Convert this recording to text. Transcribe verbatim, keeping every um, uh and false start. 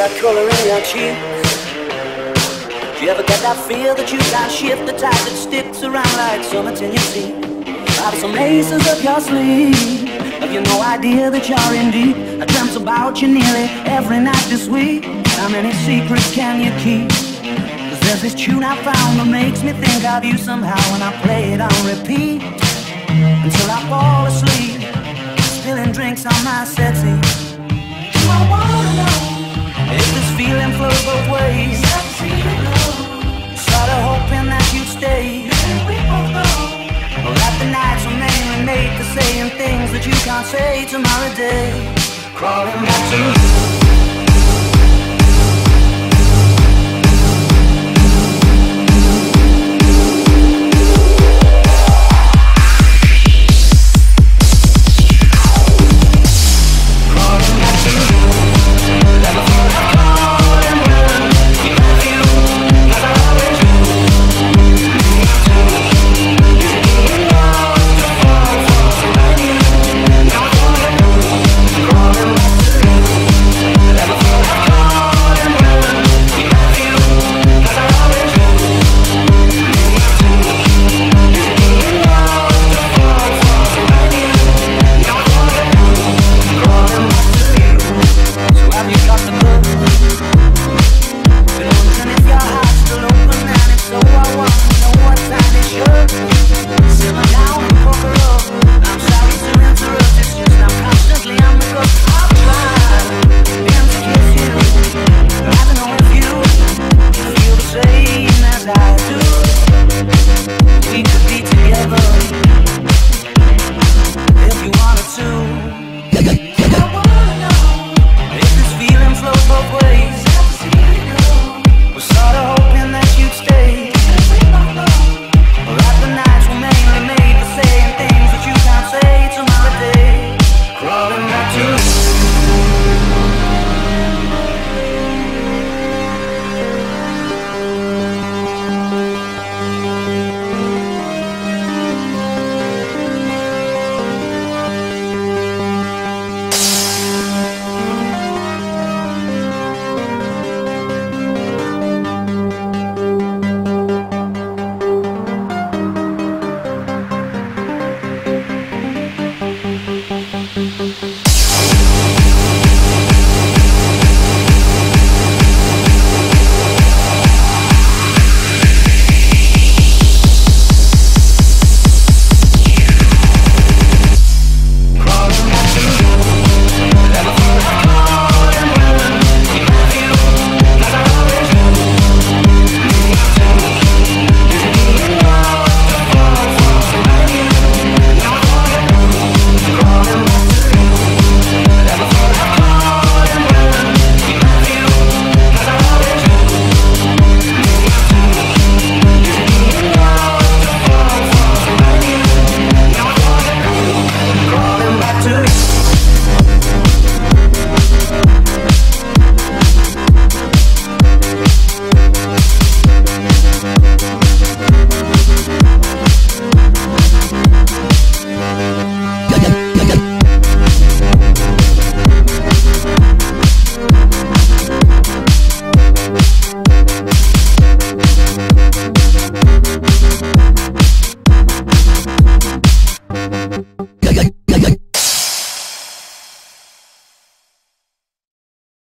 got color in your cheeks? Do you ever get that feel that you can't shift the tide that sticks around like summits in your sea? Have some aces up your sleeve. Have you no idea that you're in deep? I dreamt about you nearly every night this week. How many secrets can you keep? Cause there's this tune I found that makes me think of you somehow, and I play it on repeat until I fall asleep, spilling drinks on my settee. I wanna know if this feeling flows both ways. Started hoping that you'd stay, or that the nights were mainly made for saying things that you can't say tomorrow day. Crawling back to you.